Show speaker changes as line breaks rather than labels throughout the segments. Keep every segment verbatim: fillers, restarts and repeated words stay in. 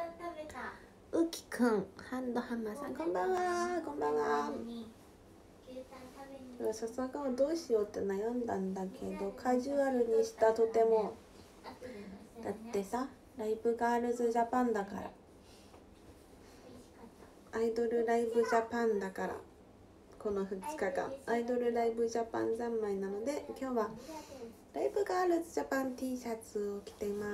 うきくん、ハンドハンマーさん、こんばんは、こんばんは。笹川どうしようって悩んだんだけど、カジュアルにしたとても。だってさ、ライブガールズジャパンだから。アイドルライブジャパンだから。このふつかかん、アイドルライブジャパン三昧なので、今日はライブガールズジャパン T シャツを着ています。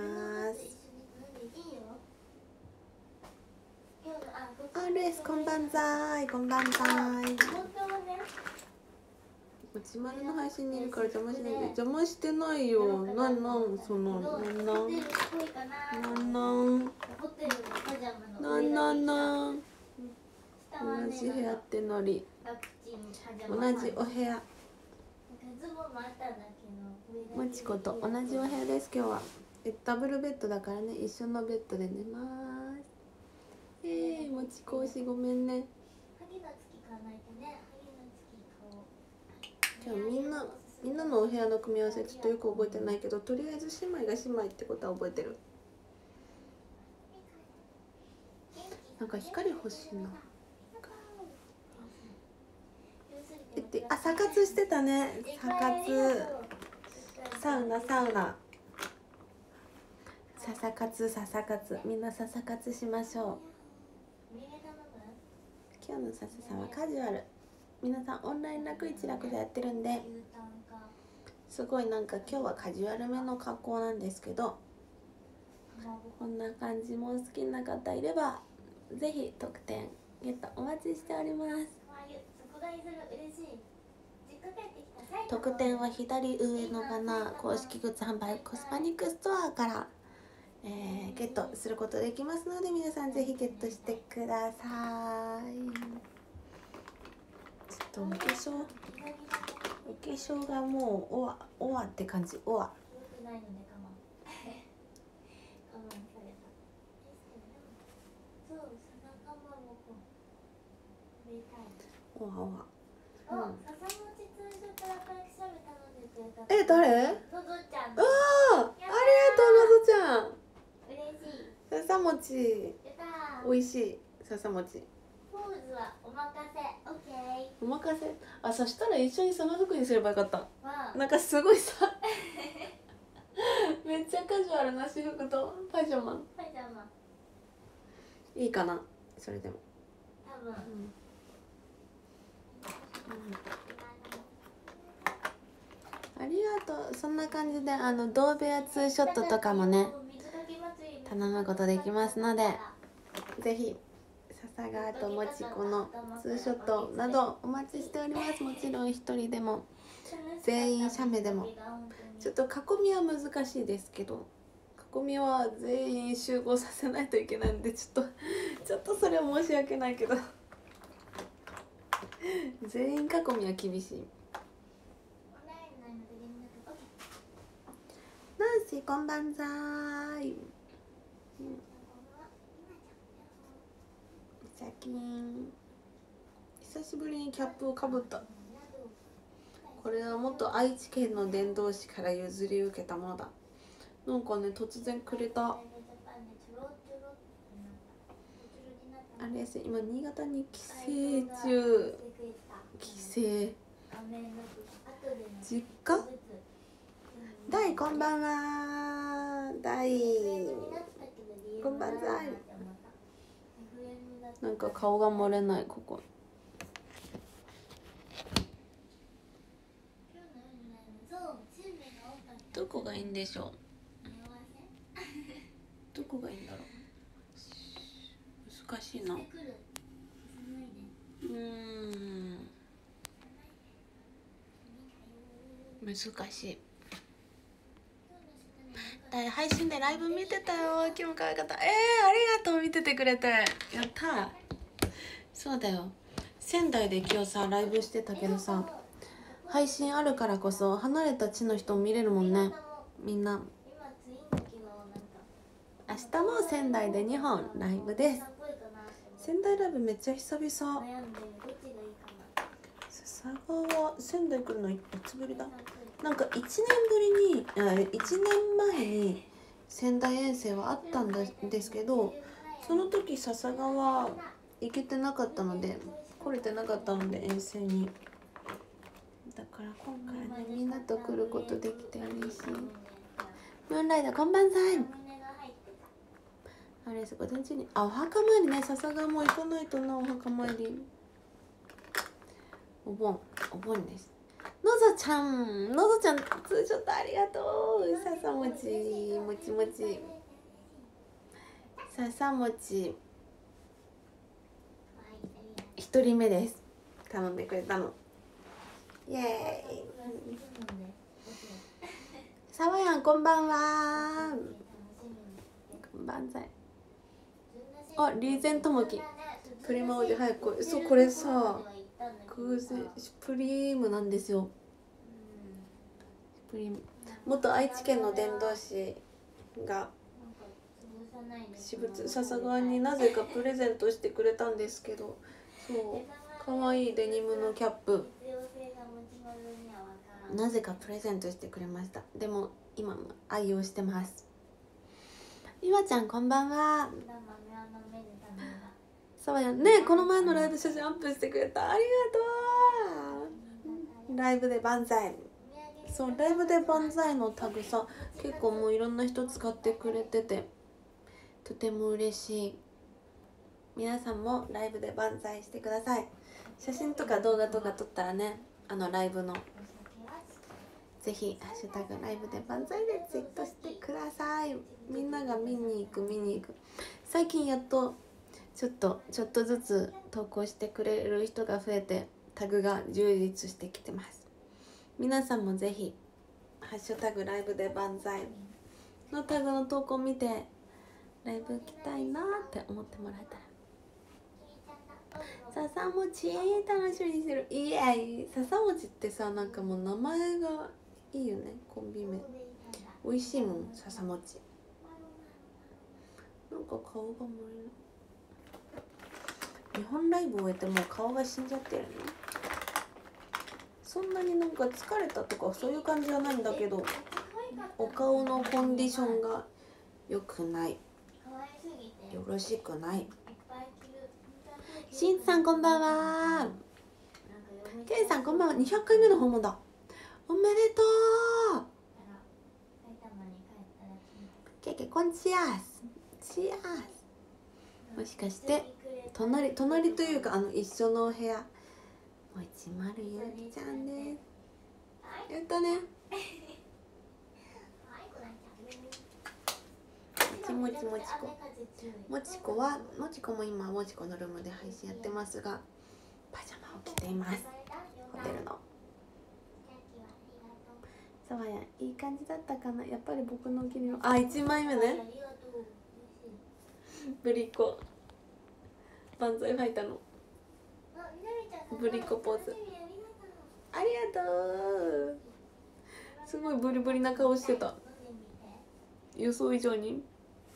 アールエス こんばんざい、こんばんざい。もちまるの配信にいるから邪魔しないで。邪魔してないよ。なんなんそのなんなんなんなんなんなんなん同じ部屋ってのり。同じお部屋。もちこと同じお部屋です。今日はえダブルベッドだからね、一緒のベッドで寝ます。えー、もちこうしごめんね。今日みんなみんなのお部屋の組み合わせちょっとよく覚えてないけど、とりあえず姉妹が姉妹ってことは覚えてる。なんか光欲しいな。えってあ、サ活してたね。サ活サウナサウナささ活ささ活、みんなささ活しましょう。今日のさささんはカジュアル。皆さんオンライン楽一楽でやってるんで、すごいなんか今日はカジュアルめの格好なんですけど、こんな感じも好きな方いればぜひ特典ゲットお待ちしております。特典は左上のバナー公式グッズ販売コスパニックストアから、えー、ゲットすることできますので、皆さんぜひゲットしてください。ちょっとお化粧お化粧がもうおわおわって感じ。おわおわおわ、うん、え、誰？ああ、ありがとうのぞちゃん。笹餅美味しい。笹餅ポーズはお任せ。オッケー。お任せ。あ、そしたら一緒にその服にすればよかった。なんかすごいさめっちゃカジュアルな私服とパジャマ。パジャマいいかな、それでも多分、うんうん、ありがとう。そんな感じであのドーベアツーショットとかもね頼むことできますので、ぜひ笹川ともちこのツーショットなどお待ちしております。もちろん一人でも全員写メでも。ちょっと囲みは難しいですけど、囲みは全員集合させないといけないんで、ちょっとちょっとそれは申し訳ないけど全員囲みは厳しい。ナンシーこんばんざーい、うん、シャキーン。久しぶりにキャップをかぶった。これは元愛知県の伝道師から譲り受けたものだ。なんかね、突然くれた。あれです、今新潟に帰省中。帰省実家。大こんばんは。大こんばんざい。なんか顔が漏れない。ここどこがいいんでしょう。どこがいいんだろう。難しいな。うーん難しい。配信でライブ見てたよ。今日も可愛かった。えー、ありがとう。見ててくれてやった。そうだよ、仙台で今日さライブしてたけどさ、配信あるからこそ離れた地の人も見れるもんね。みんな明日も仙台でにほんライブです。仙台ライブめっちゃ久々。笹川仙台来るのいつぶりだ。なんかいちねんぶりにあいちねんまえに仙台遠征はあったんですけど、 その時笹川行けてなかったので来れてなかったので遠征に、だから今回ねみんなと来ることできて嬉しい。ムーンライダーこんばんさい。あれ午前中にあお墓参りね、笹川も行かないとな。お墓参りお盆お盆です。のぞちゃんのぞちゃんツーショットありがとう。笹餅もちもち笹餅一人目です。頼んでくれたの。イエーイ。さわやんこんばんは。こんばんざい。あ、リーゼントモキプリマ王子早く来い。そうこれさ偶然シュプリームなんですよ。シュプリーム元愛知県の伝道師が私物笹川になぜかプレゼントしてくれたんですけど、そうかわいいデニムのキャップなぜかプレゼントしてくれました。でも今も愛用してます。みわちゃんこんばんは。そうやね、この前のライブ写真アップしてくれた、ありがとう。ライブで万歳。そうライブで万歳のタグさ結構もういろんな人使ってくれててとても嬉しい。皆さんもライブで万歳してください。写真とか動画とか撮ったらね、あのライブのぜひハッシュタグライブで万歳でツイートしてください。みんなが見に行く見に行く。最近やっとちょっとちょっとずつ投稿してくれる人が増えてタグが充実してきてます。皆さんもぜひハッシュタグライブで万歳のタグの投稿見てライブ行きたいなって思ってもらえたら。笹餅楽しみにしてる。イエーイ。笹餅ってさなんかもう名前がいいよね。コンビ名美味しいもん笹餅。なんか顔が漏れる。日本ライブ終えてもう顔が死んじゃってるね。そんなになんか疲れたとかそういう感じじゃないんだけど、お顔のコンディションが良くない、よろしくない。しんさんこんばんは。けいさんこんばんは。にひゃっかいめの訪問だ。おめでとう。けけこんちやすチアス。もしかして隣隣というかあの一緒のお部屋もちまるゆうちゃんです。やったね。もちもちもちこもちこはもちこも今もちこのルームで配信やってますがパジャマを着ています。ホテルのさわやいい感じだったかな。やっぱり僕のお気に入りのあいちまいめね。ぶりっ子万歳ファイターのぶりっ子ポーズありがとう。すごいブリブリな顔してた、予想以上に。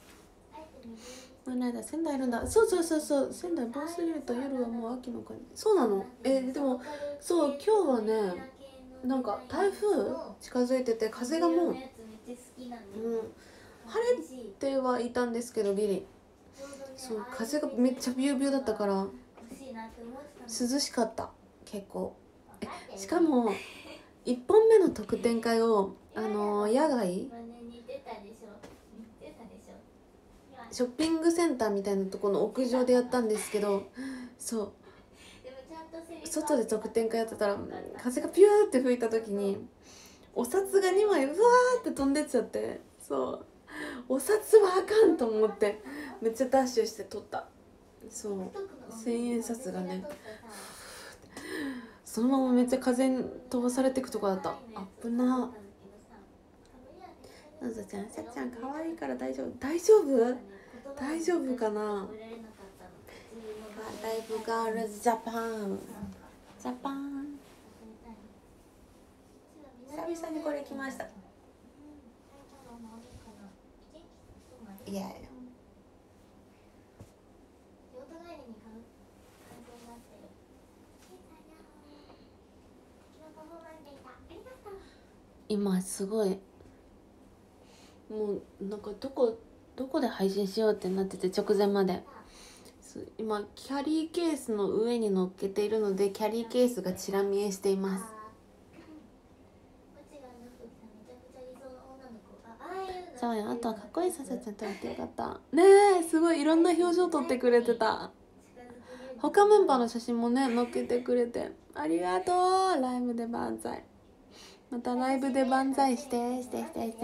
なんだ仙台いるんだ。そうそうそうそう、仙台ボースリーと夜はもう秋の感じ。そうなの。えでもそう今日はねなんか台風近づいてて風がもう、うん、晴れてはいたんですけどギリそう風がめっちゃビュービューだったから涼しかった結構。えしかもいっぽんめの特典会をあのー、野外ショッピングセンターみたいなところの屋上でやったんですけど、そう外で特典会やってたら風がピューって吹いた時にお札がにまいうわーって飛んでっちゃって、そうお札はあかんと思ってめっちゃダッシュして取った。そうせんえん札がねそのままめっちゃ風に飛ばされていくとこだった。あっぶな。なずちゃんさっちゃん可愛いから大丈夫大丈夫大丈夫かな。ライブガールズジャパンジャパン久々にこれ来ました。いやいや今すごいもうなんかどこどこで配信しようってなってて、直前まで。今キャリーケースの上に乗っけているので、キャリーケースがチラ見えしています。そうや、あとはかっこいいささちゃん撮れてよかったね。えすごいいろんな表情撮ってくれてた。他メンバーの写真もね載っけてくれてありがとう。ライブで万歳。またライブで万歳してしてしてして。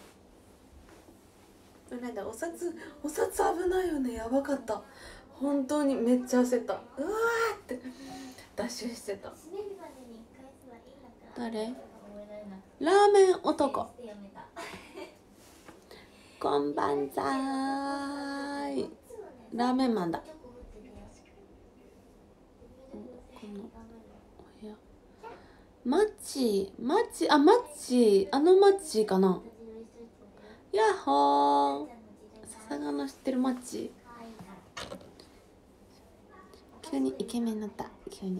なんだお札お札危ないよね。やばかった。本当にめっちゃ焦った。うわーってダッシュしてた。誰？ラーメン男。こんばんざーい。ラーメンマンだ。このお部屋マッチマッチあマッチあのマッチかな。やっほー。笹川の知ってるマッチ。急にイケメンになった。急に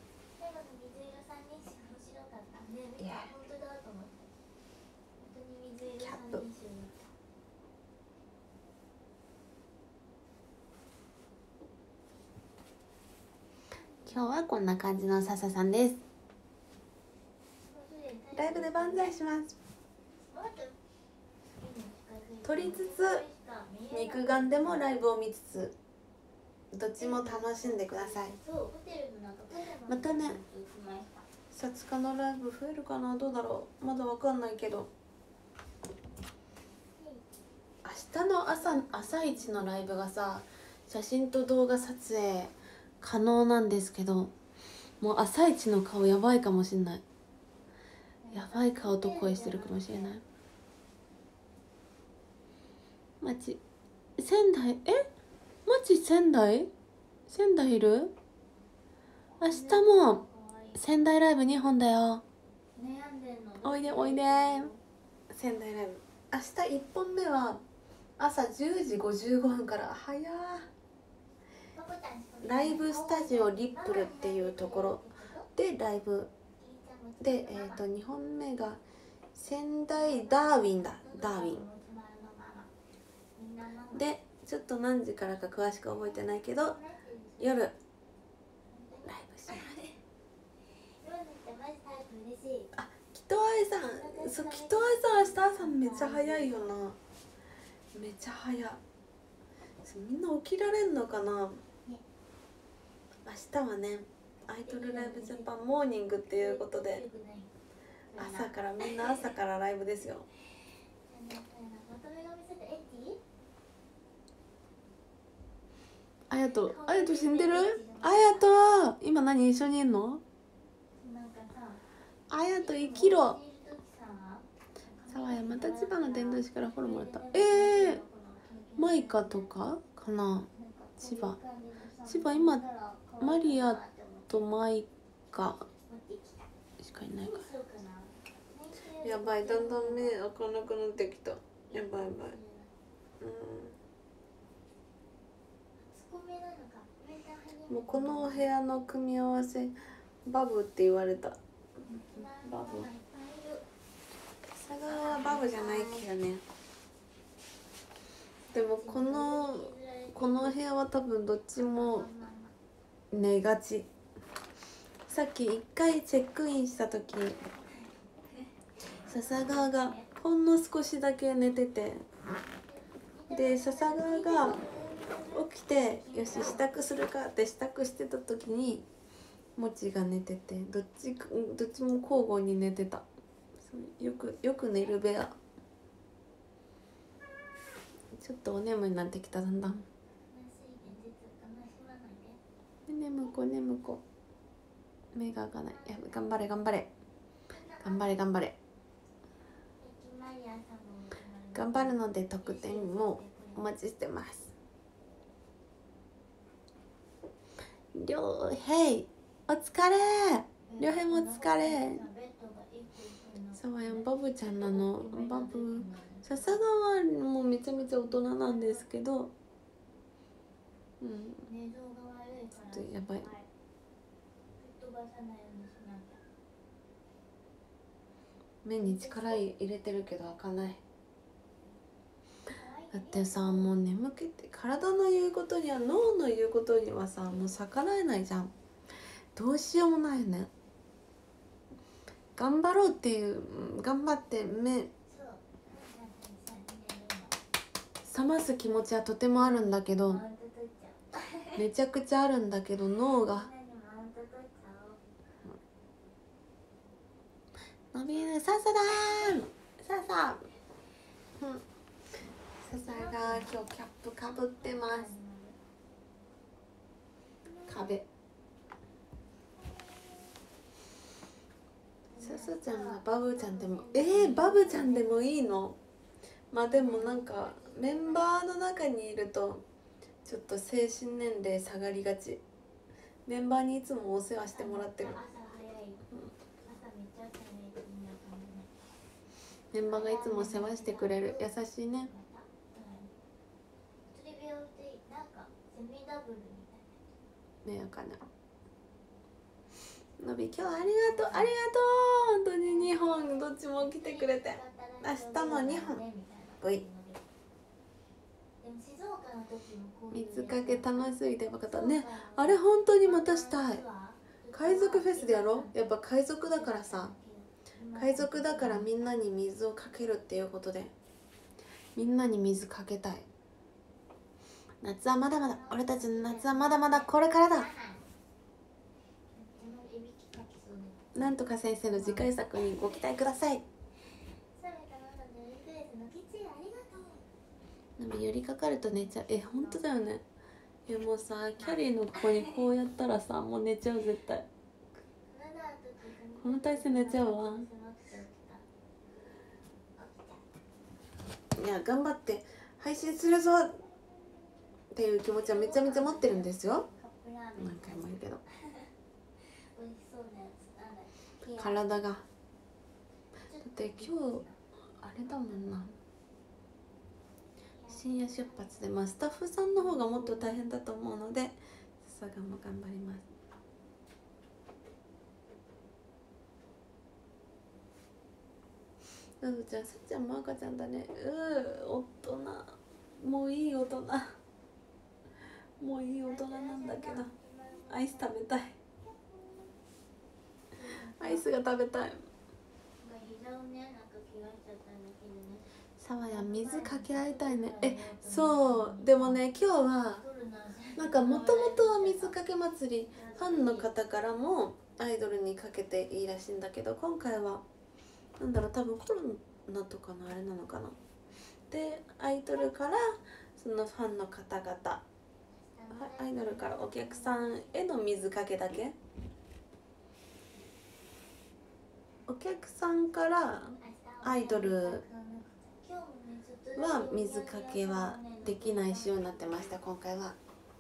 いやキャップ。今日はこんな感じの笹さんです。ライブで万歳します。撮りつつ肉眼でもライブを見つつ、どっちも楽しんでください。またね、さつかのライブ増えるかな。どうだろう、まだわかんないけど。明日の朝朝一のライブがさ、写真と動画撮影可能なんですけど、もう朝一の顔やばいかもしんない。やばい顔と声してるかもしれない。マジ仙台、えマジ仙台仙台いる？明日も仙台ライブにほんだよ。おいでおいで。仙台ライブ明日いっぽんめは朝じゅうじごじゅうごふんから。早ー。ライブスタジオリップルっていうところでライブで、えーとにほんめが仙台ダーウィンだ。ダーウィンで、ちょっと何時からか詳しく覚えてないけど夜ライブします。あ、きとあいさん、そう、きとあいさん明日朝めっちゃ早いよな。めっちゃ早い。みんな起きられんのかな。明日はね、アイドルライブジャパンモーニングっていうことで、朝からみんな朝からライブですよ。あやと、あやと死んでる？あやと、今何一緒にいんの？あやと生きろ。さわや、また千葉の伝道師からフォローもらった。えー、マイカとかかな。千葉千葉今マリアとマイカしかいないから。やばい、だんだん目開かなくなってきた。やばいやばい。うん、もうこのお部屋の組み合わせバブって言われた。バブ佐川はバブじゃないけどね。でもこのこの部屋は多分どっちも寝がち。さっき一回チェックインした時、笹川がほんの少しだけ寝てて、で笹川が起きてよし支度するかって支度してた時にもちが寝てて、どっちどっちも交互に寝てた。よくよく寝る部屋。ちょっとお眠になってきた。だんだん眠こ眠こ目が開かない。いや頑張れ頑張れ頑張れ頑張れ頑張るので特典もお待ちしてます。りょうへいお疲れ。りょうへいもお疲れ。そうやん、バブちゃんなの。バブ笹川もめちゃめちゃ大人なんですけど、うん、ちょっとやばい。目に力入れてるけど開かない。 だってさ、もう眠気って体の言うことには脳の言うことにはさ、もう逆らえないじゃん。どうしようもないよね。頑張ろうっていう、頑張って目覚ます気持ちはとてもあるんだけど、めちゃくちゃあるんだけど、脳が伸びる。ささだーん、ささ、うん、ささが今日キャップかぶってます。壁。ささちゃんがバブちゃんでも、えー、バブちゃんでもいいの？まあでもなんかメンバーの中にいるとちょっと精神年齢下がりがち。メンバーにいつもお世話してもらってる、うん、メンバーがいつも世話してくれる。優しいね。迷惑かな。のび、今日はありがとう、ありがとう。本当ににほんどっちも来てくれて、明日もにほん。おい、水かけ楽しすぎて分かったね。あれ本当にまたしたい。海賊フェスでやろう。やっぱ海賊だからさ、海賊だからみんなに水をかけるっていうことで、みんなに水かけたい。夏はまだまだ、俺たちの夏はまだまだこれからだ。なんとか先生の次回作にご期待ください。でも寄りかかると寝ちゃう。え、本当だよね。え、もうさ、キャリーのここにこうやったらさ、もう寝ちゃう絶対。この体勢寝ちゃうわ。いや、頑張って配信するぞっていう気持ちはめちゃめちゃ持ってるんですよ。何回も言うけど。体が。だって今日あれだもんな。深夜出発で、まあスタッフさんの方がもっと大変だと思うので、ささがも頑張ります。などちゃん、さっちゃんも赤ちゃんだね。うー、大人。もういい大人。もういい大人なんだけど、アイス食べたい。アイスが食べたい。さわや水かけ合いたいね。え、そう。でもね、今日はなんかもともとは水かけ祭りファンの方からもアイドルにかけていいらしいんだけど、今回はなんだろう、多分コロナとかのあれなのかな。で、アイドルからそのファンの方々、アイドルからお客さんへの水かけだけ。お客さんからアイドルは水かけはできない仕様になってました、今回は。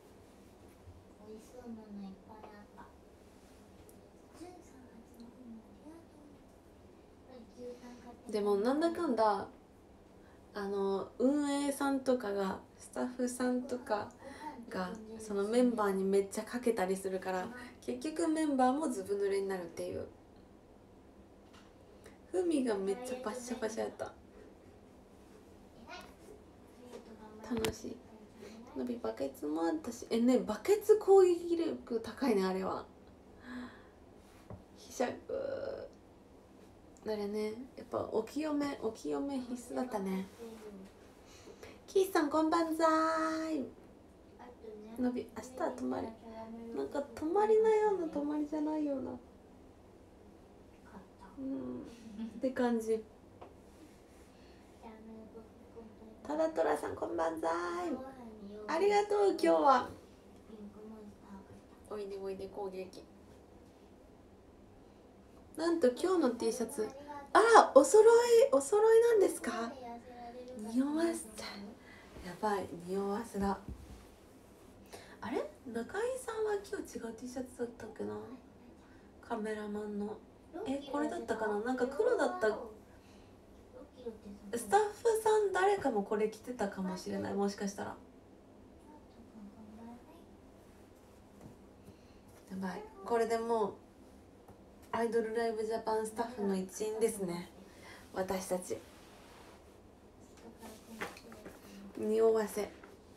でもなんだかんだあの運営さんとかが、スタッフさんとかがそのメンバーにめっちゃかけたりするから、結局メンバーもずぶ濡れになるっていう。ふみがめっちゃパッシャパシャやった。楽しい。のびバケツもあったし、えね、バケツ攻撃力高いね、あれは。ひしゃくあれね、やっぱお清め、お清め必須だったね。キーさんこんばんざーい。のび、明日は泊まり、なんか泊まりなような泊まりじゃないような、うんって感じ。タラトラさんこんばんざーい。ありがとう。今日はおいでおいで攻撃。なんと今日の T シャツ、あら、お揃い、お揃いなんですか？匂わせちゃう。やばい、匂わせだ。あれ、中井さんは今日違う T シャツだったっけな。カメラマンの、え、これだったかな。なんか黒だった。スタッフさん誰かもこれ着てたかもしれない、もしかしたら。やばい、これでもうアイドルライブジャパンスタッフの一員ですね、私たち。 匂わせ。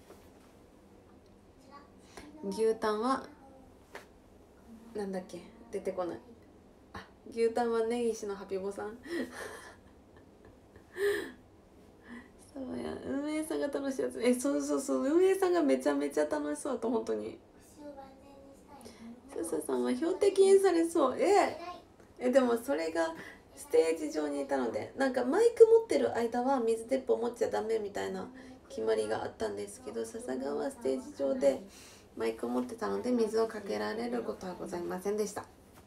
牛タンはなんだっけ、出てこない。あ、牛タンは根岸のハピボさんそうや、運営さんが楽しいやつ。え、そうそうそう、運営さんがめちゃめちゃ楽しそうだと、本当に。笹さんは標的にされそう。ええでもそれがステージ上にいたので、なんかマイク持ってる間は水鉄砲持っちゃダメみたいな決まりがあったんですけど、笹川はステージ上でマイクを持ってたので水をかけられることはございませんでした。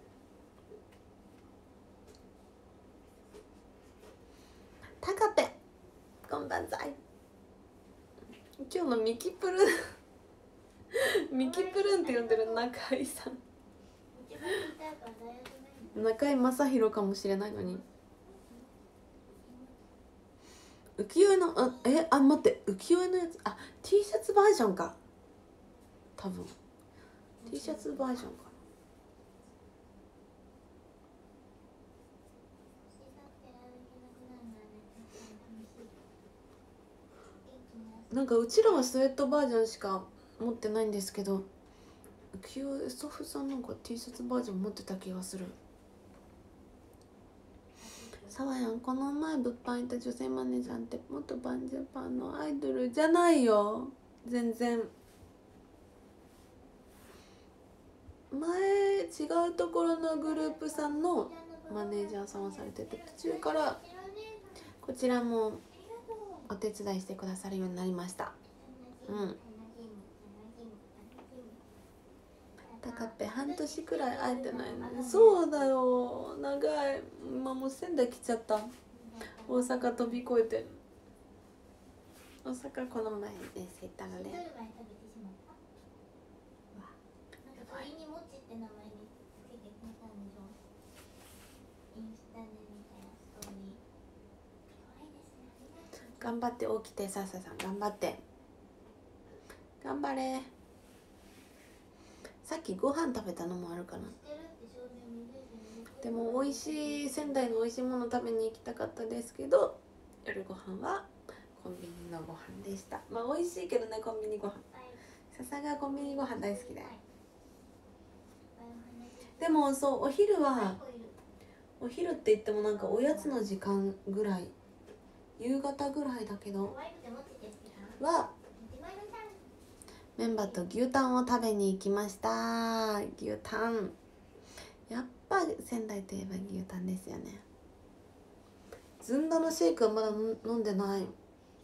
タカペこんばんざい。今日のミキプルミキプルンって呼んでる中井さん中井正宏かもしれないのに。浮世絵のあえあ待って浮世絵のやつ、あ T シャツバージョンか、多分 T シャツバージョンかな。なんかうちらはスウェットバージョンしか持ってないんですけど、浮世絵ソフさんなんか T シャツバージョン持ってた気がする。さわやん、この前物販いた女性マネージャーって元バンジャパンのアイドルじゃないよ。全然前違うところのグループさんのマネージャーさんをされてて、途中からこちらもお手伝いしてくださるようになりました。うん。タカペ半年くらい会えてないの。そうだよ、長い。今もう仙台来ちゃった。大阪飛び越えて。大阪この前遠征行ったので。頑張って起きて、さささん頑張って頑張れ。さっきご飯食べたのもあるかな。でも美味しい仙台の美味しいもの食べに行きたかったですけど、夜ご飯はコンビニのご飯でした。まあ美味しいけどね、コンビニご飯。笹がコンビニご飯大好きだよ。でもそうお昼はお昼って言ってもなんかおやつの時間ぐらい、夕方ぐらいだけどはメンバーと牛タンを食べに行きました。牛タンやっぱ仙台といえば牛タンですよね。ずんだのシェイクはまだ飲んでない。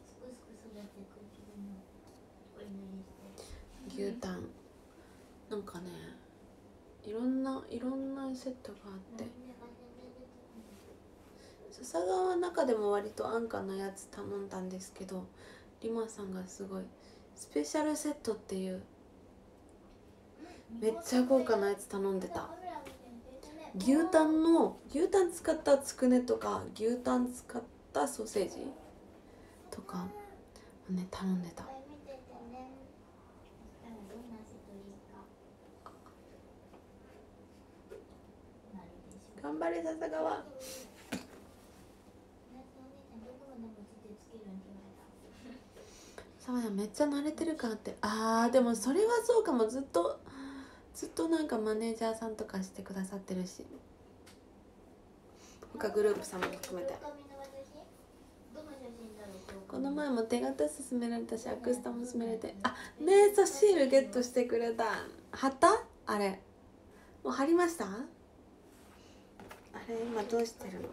牛タンなんかね、いろんないろんなセットがあって、笹川の中でも割と安価なやつ頼んだんですけど、リマさんがすごいスペシャルセットっていうめっちゃ豪華なやつ頼んでた。牛タンの牛タン使ったつくねとか牛タン使ったソーセージとかをね頼んでた。頑張れ笹川。さわやめっちゃ慣れてる感って。あーでもそれはそうかも。ずっとずっとなんかマネージャーさんとかしてくださってるし、他グループさんも含めて。この前も手形勧められたしアクスタも勧められて、あ瞑想シールゲットしてくれた。貼った？あれもう貼りました？あれ今どうしてるの？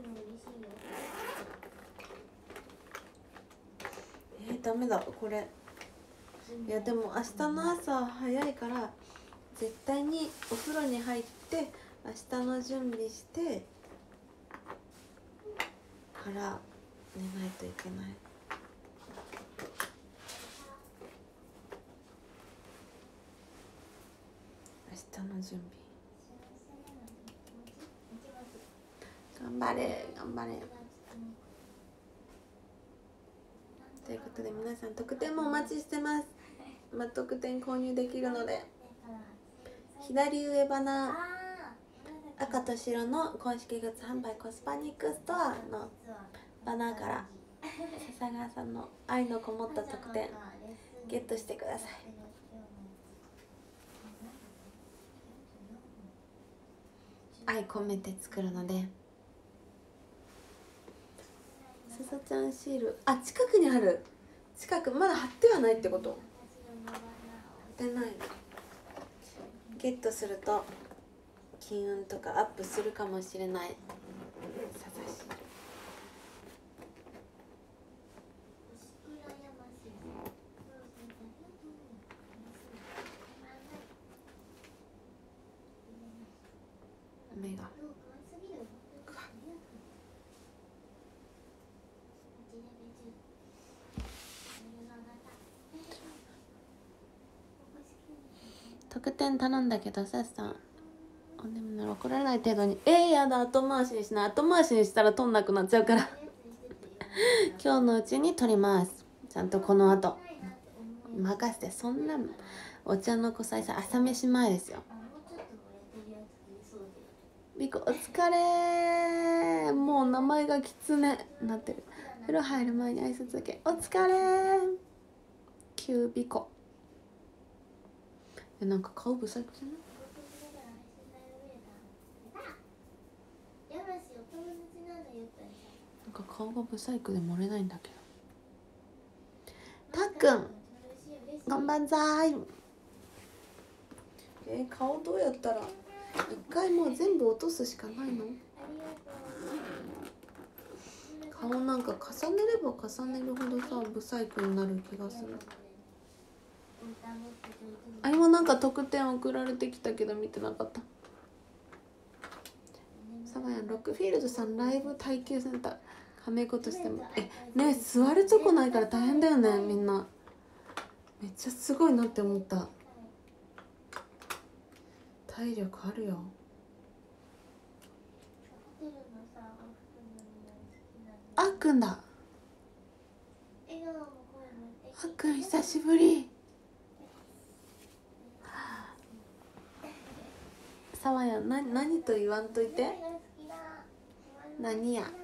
えー、ダメだこれ。いやでも明日の朝早いから絶対にお風呂に入って明日の準備してから寝ないといけない。明日の準備頑張れ頑張れ。ということで皆さん特典もお待ちしてます。まあ、特典購入できるので、左上バナー赤と白の公式グッズ販売コスパニックストアのバナーから笹川さんの愛のこもった特典ゲットしてください。愛込めて作るので。笹ちゃんシール、あ、近くにある。近くまだ貼ってはないってこと？貼ってない。ゲットすると金運とかアップするかもしれない笹シール。目が特典頼んだけどさっさんお眠なら怒られない程度に。えー、やだ、後回しにしない。後回しにしたら取んなくなっちゃうから今日のうちに取ります。ちゃんとこの後任せて。そんなお茶の子さいさ朝飯前ですよ。ビコお疲れ。もう名前がきつねなってる。風呂入る前に挨拶だけ。お疲れキュービコ。え、なんか顔ブサイクじゃない？なんか顔がブサイクで漏れないんだけど。たっくんこんばんざーい。えー、顔どうやったら一回もう全部落とすしかないの？顔なんか重ねれば重ねるほどさブサイクになる気がする。あれもなんか特典送られてきたけど見てなかった。サバヤンロックフィールドさんライブ耐久センターはめ事してもえねえ座るとこないから大変だよね。みんなめっちゃすごいなって思った。体力あるよ。あっくんだ。あっくん久しぶり。さわやな何と言わんといて。何やん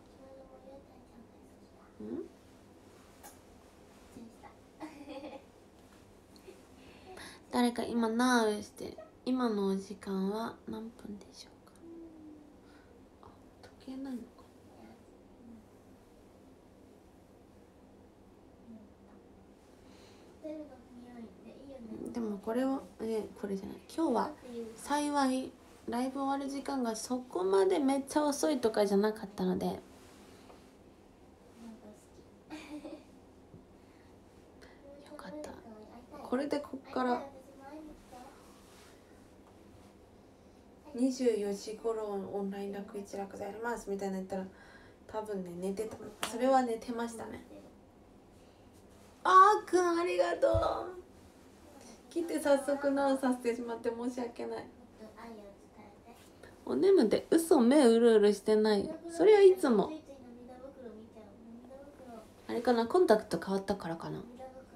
誰か今ナーウして今のお時間は何分でしょうか。あ、時計ないのか。でもこれはえこれじゃない。今日は幸いライブ終わる時間がそこまでめっちゃ遅いとかじゃなかったのでよかった。これでこっからにじゅうよじごろオンライン楽一楽座やりますみたいな言ったら多分ね寝てた。それは寝てましたね。あーくんありがとう。来て早速なおさせてしまって申し訳ない。お眠で嘘目うるうるしてない。それはいつもあれかな、コンタクト変わったからかな。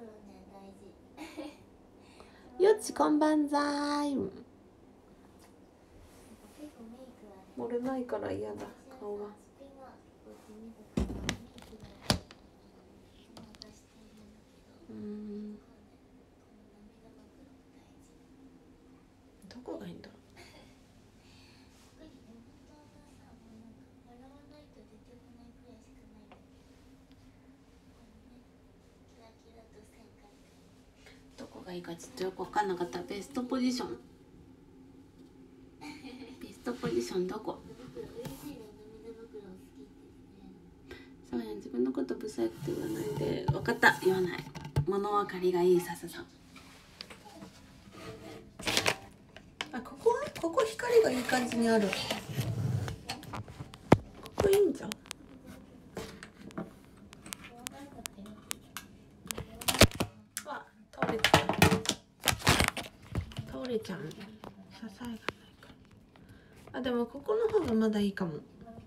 よっちこんばんざーい。漏れないから嫌だ顔が。うーんどこがいいんだろう。どこがいいかちょっとよく分かんなかった。ベストポジションベストポジションどこ。そうやん自分のことブサイクって言わないで。分かった、言わない。物分かりがいい笹さん。あ、ここはここ光がいい感じにある。ここいいんじゃん。あ、倒れちゃう倒れちゃう。支えがないから。あ、でもここの方がまだいいかも。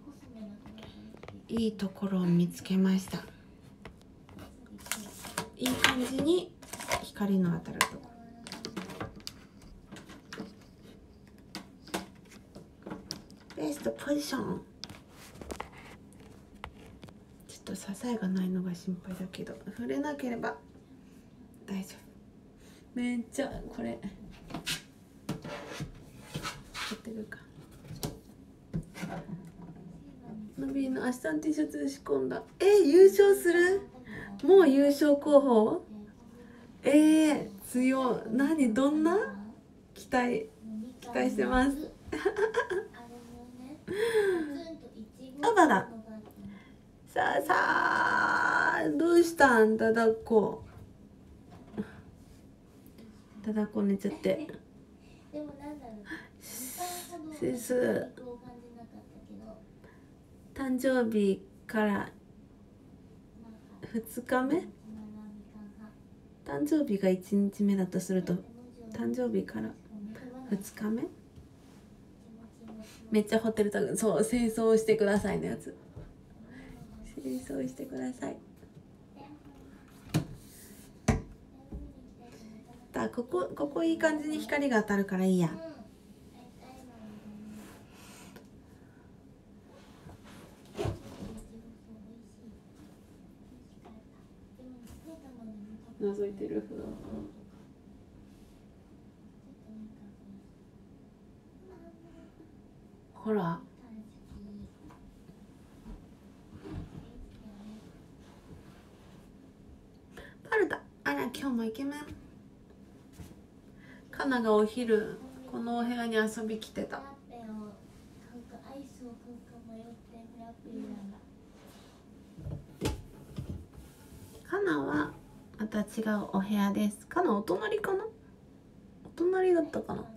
いいところを見つけました。いい感じに光の当たるところ。ベストポジション。ちょっと支えがないのが心配だけど、触れなければ大丈夫。めっちゃこれ取ってるか。のびの明日の T シャツ仕込んだ。え、優勝する？もう優勝候補？えー、強い。何、どんな期待期待してます。パパだ。さあさあ、どうしたんだだっこ。だだっこ寝ちゃって。セス誕生日からふつかめ、誕生日がいちにちめだとすると誕生日からふつかめ、めっちゃホテルタグ、そう清掃してくださいのやつ、清掃してください。だここここいい感じに光が当たるからいいや。覗いてる。ほらパルタ、あら今日もイケメン。カナがお昼このお部屋に遊び来てた。カナはまた違うお部屋です。カナお隣かな、お隣だったかな。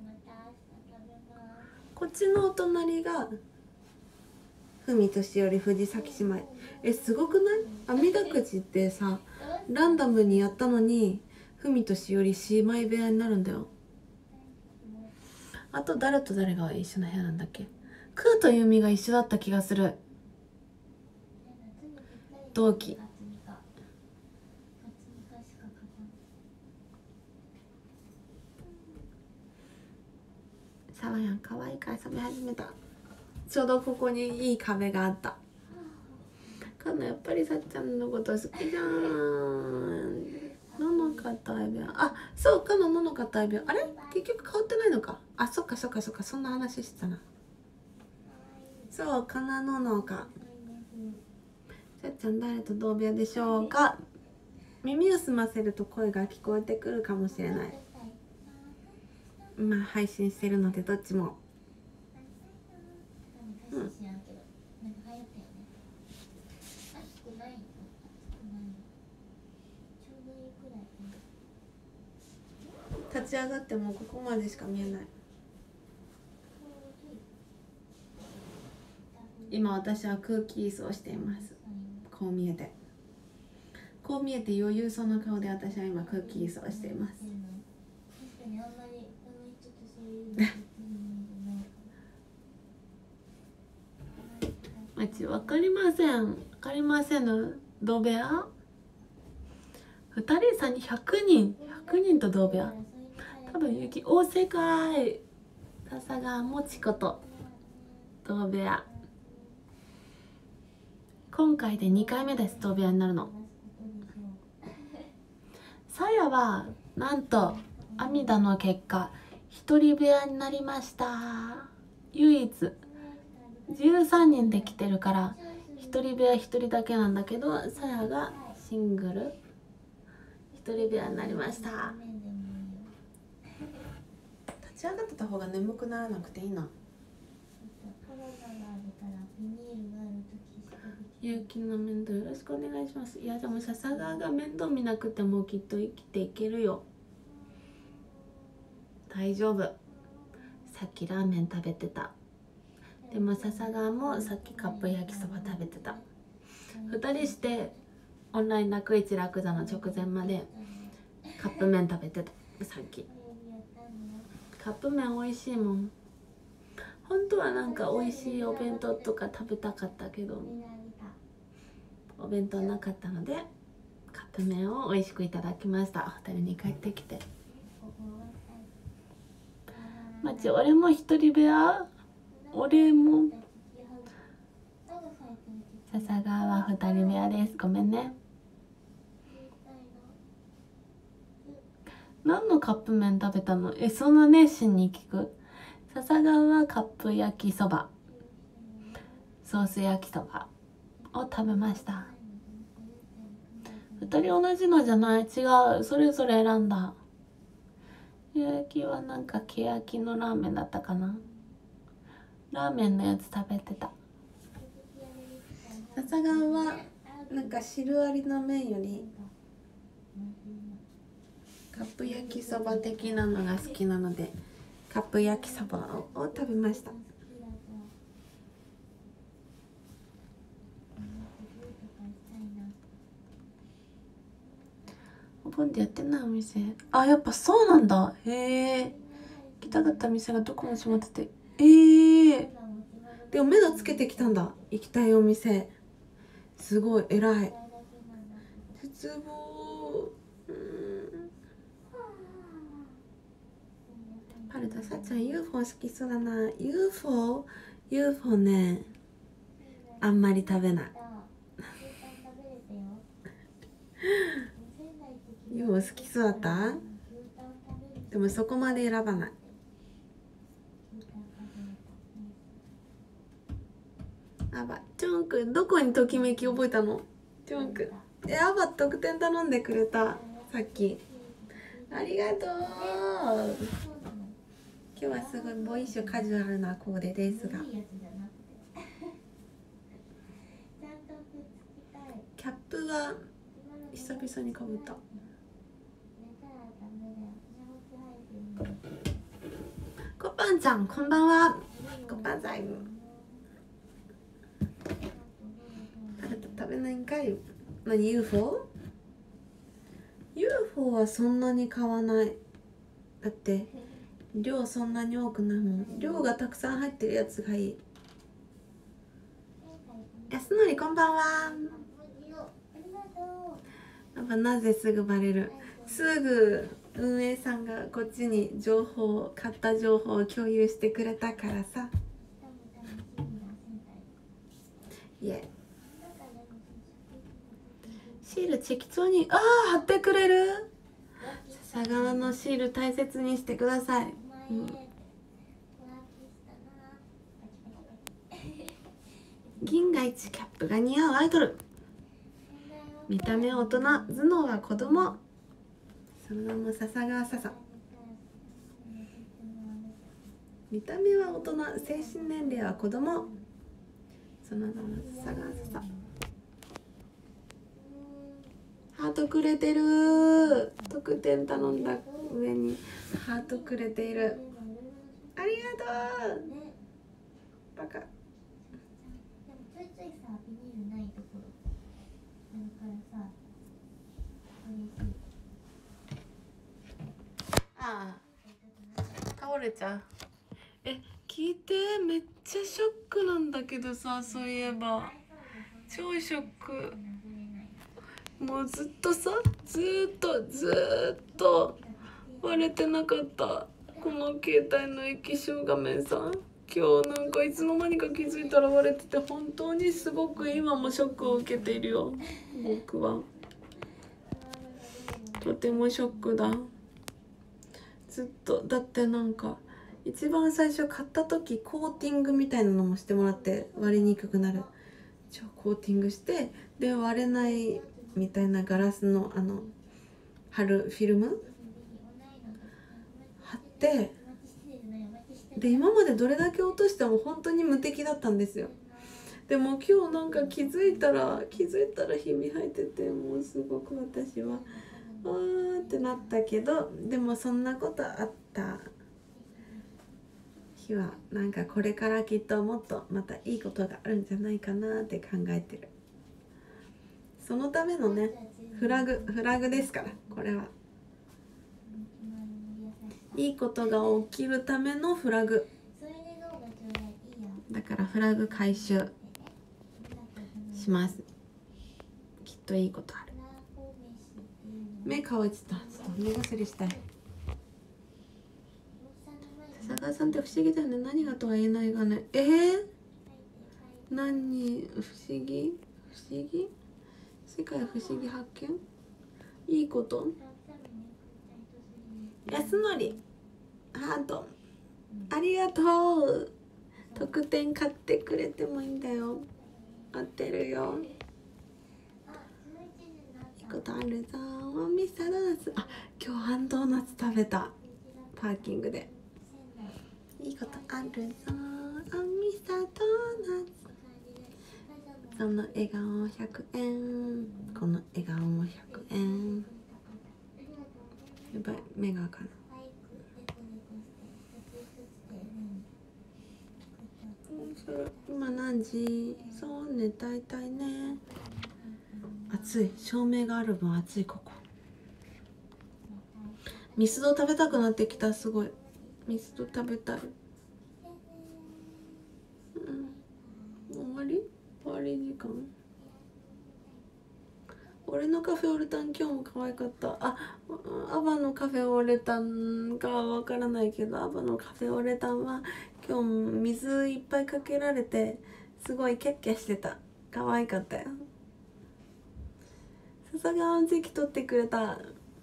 こっちのお隣が文俊より藤崎姉妹。え、すごくない？あみだくじってさ、ランダムにやったのに文俊より姉妹部屋になるんだよ。あと誰と誰が一緒の部屋なんだっけ。クーとユミが一緒だった気がする。同期。サワヤン可愛いから遊び始めた。ちょうどここにいい壁があった。カナやっぱりさっちゃんのこと好きじゃん。ののかたいびゃん、あ、そうかのののかたいびゃん、あれ結局変わってないのか。あ、そっかそっかそっか、そんな話してたな。そうかなののか。さっちゃん誰と同部屋でしょうか。耳を澄ませると声が聞こえてくるかもしれない。まあ配信してるのでどっちも、うん、立ち上がってもここまでしか見えない。今私は空気椅子をしています。こう見えてこう見えて余裕そうな顔で私は今空気椅子をしています。マジわかりません、わかりません。同部屋ふたりさんにひゃくにんひゃくにんと同部屋、多分ゆき大正解。笹川もちこと同部屋、今回でにかいめです。同部屋になるの。さやはなんと阿弥陀の結果一人部屋になりました。唯一じゅうさんにんで来てるから一人部屋一人だけなんだけど、さやがシングル一人部屋になりました。立ち上がってた方が眠くならなくていいな。ゆうきの面倒よろしくお願いします。いやでも笹川が面倒見なくてもきっと生きていけるよ。大丈夫。さっきラーメン食べてた。でも笹川もさっきカップ焼きそば食べてた。ふたりしてオンライン楽市楽座の直前までカップ麺食べてた。さっきカップ麺美味しいもん。本当はなんか美味しいお弁当とか食べたかったけどお弁当なかったのでカップ麺を美味しくいただきました。ホテルに帰ってきて。まち、俺も一人部屋。俺も笹川はふたり部屋です。ごめんね。何のカップ麺食べたの？え、そんな熱心に聞く？笹川はカップ焼きそば、ソース焼きそばを食べました。ふたり同じのじゃない？違う、それぞれ選んだ。焼きはなんかけやきのラーメンだったかな。ラーメンのやつ食べてた。笹川はなんか汁ありの麺よりカップ焼きそば的なのが好きなので、カップ焼きそばをを食べました。お盆でやってないお店、あ、やっぱそうなんだ。へえ。行きたかった店がどこも閉まってて、ええー、でも目処つけてきたんだ、行きたいお店。すごい偉い。絶望。うん、パルタ、さっちゃん ユーフォー 好きそうだな。 ユーフォー？ ユーフォー ね、あんまり食べない。ユーフォー 好きそうだった？でもそこまで選ばない。あば、チョンくん、どこにときめき覚えたの？チョンくん、え、あば特典頼んでくれた、さっき。ありがとう。今日はすごいボーイッシュカジュアルなコーデですが、キャップは久々にかぶった。コパンちゃん、こんばんは。コパンさん、食べないんかい。何 ユーフォー？ ユーフォー はそんなに買わない。だって量そんなに多くないもん。量がたくさん入ってるやつがいい。安典、こんばんは。やっぱなぜすぐバレる？すぐ運営さんがこっちに情報、買った情報を共有してくれたからさ。いえ、シール適当に、ああ、貼ってくれる？笹川のシール大切にしてください。うん、銀河一キャップが似合うアイドル。見た目大人、頭脳は子供。その名も笹川笹。見た目は大人、精神年齢は子供。その名も笹川笹。ハートくれてる。特典頼んだ上にハートくれている。ありがとう。バカ。ああ、倒れちゃう。え、聞いて、めっちゃショックなんだけどさ、そういえば超ショック。もうずっとさ、ずーっとずーっと割れてなかったこの携帯の液晶画面さ、今日なんかいつの間にか気づいたら割れてて、本当にすごく今もショックを受けているよ。僕はとてもショックだ。ずっと、だってなんか一番最初買った時コーティングみたいなのもしてもらって、割れにくくなる超コーティングして、で割れないみたいなガラスのあの貼るフィルム貼って、で今までどれだけ落としても本当に無敵だったんですよ。でも今日なんか気づいたら気づいたらひび入ってて、もうすごく私はあーってなったけど、でもそんなことあった日はなんかこれからきっともっとまたいいことがあるんじゃないかなって考えてる。そのためのね、フラグフラグですから、これはいいことが起きるためのフラグだから、フラグ回収します。きっといいことある。目乾いてた。ちょっと目薬したい。笹川さんって不思議だよね。何がとは言えないがね。えー、何不思議？ 思議、世界不思議発見、いいこと。安則ハートありがとう。特典買ってくれてもいいんだよ。待ってるよ。いいことあるぞ。ミスタードーナツ、あ、今日あんドーナツ食べた、パーキングで。いいことあるぞ。ミスタードーナツ、その笑顔ひゃくえん、この笑顔もひゃくえん。やばい、目が開かない。今何時？そうね、大体ね。暑い、照明がある分暑い。ここミスド食べたくなってきた。すごいミスド食べたい。うん、終わり終わり時間。俺のカフェオレタン今日も可愛かった。あ、アバのカフェオレタンかわからないけど、アバのカフェオレタンは今日水いっぱいかけられてすごいキャッキャしてた。可愛かったよ。笹川関取ってくれた。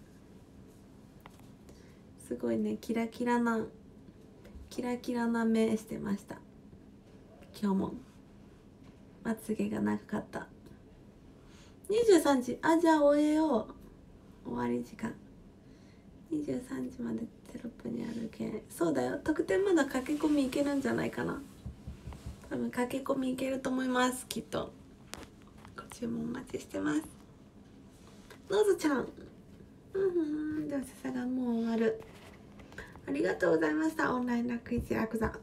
すごいね、キラキラなキラキラな目してました。今日もまつげが長かった。にじゅうさんじ、あ、じゃあ終えよう。終わり時間にじゅうさんじまでテロップにあるけ。そうだよ、特典まだ駆け込みいけるんじゃないかな。多分駆け込みいけると思います。きっとご注文お待ちしてます。のずちゃん、うんうん、では笹がもう終わる。ありがとうございました。オンライン楽一楽座、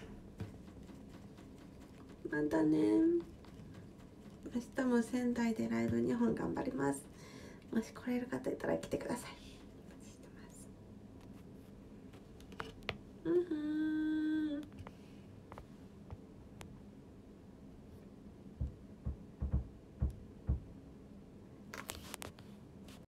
またね。明日も仙台でライブにほん頑張ります。もし来れる方いたら来てください。お待ちしてます。うんふん。